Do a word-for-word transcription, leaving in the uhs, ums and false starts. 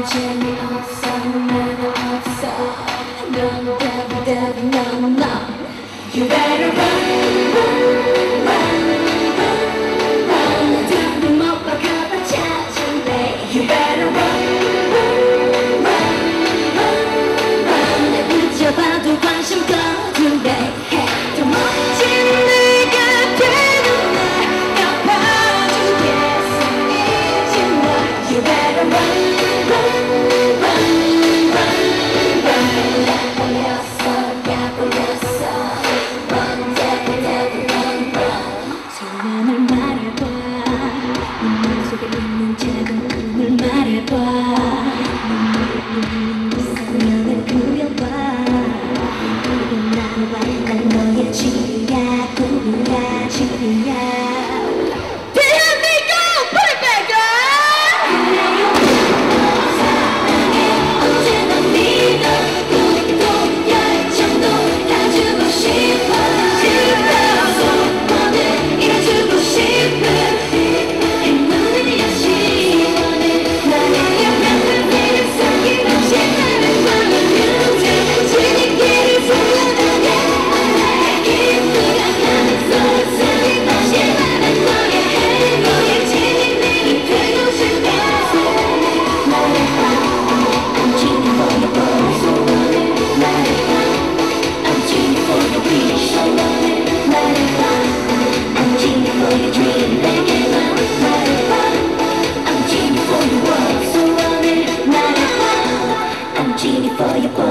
재미없어 나는 없어 넌 답이 답이 no no You better run run run run run 답을 못 박아봐 찾을래 You better run run run run run 내 붙잡아도 관심 거둔대 더 멋진 내가 되는 날 갚아주겠어 이제 너 You better run for your